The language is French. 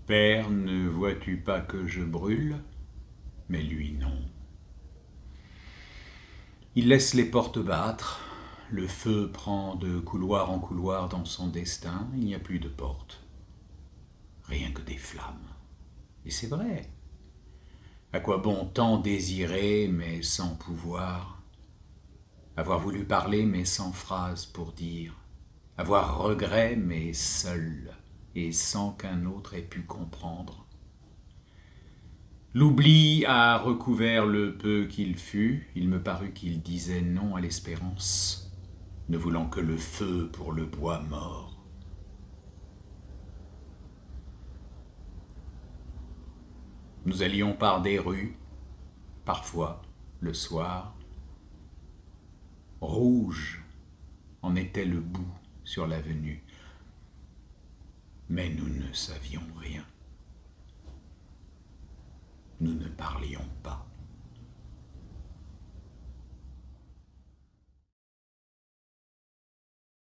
Père, ne vois-tu pas que je brûle? Mais lui, non. Il laisse les portes battre, le feu prend de couloir en couloir dans son destin, il n'y a plus de porte, rien que des flammes. Et c'est vrai. À quoi bon tant désirer, mais sans pouvoir? Avoir voulu parler, mais sans phrase pour dire? Avoir regret, mais seul, et sans qu'un autre ait pu comprendre? L'oubli a recouvert le peu qu'il fut, il me parut qu'il disait non à l'espérance, ne voulant que le feu pour le bois mort. Nous allions par des rues, parfois, le soir. Rouge en était le bout sur l'avenue, mais nous ne savions rien. Nous ne parlions pas.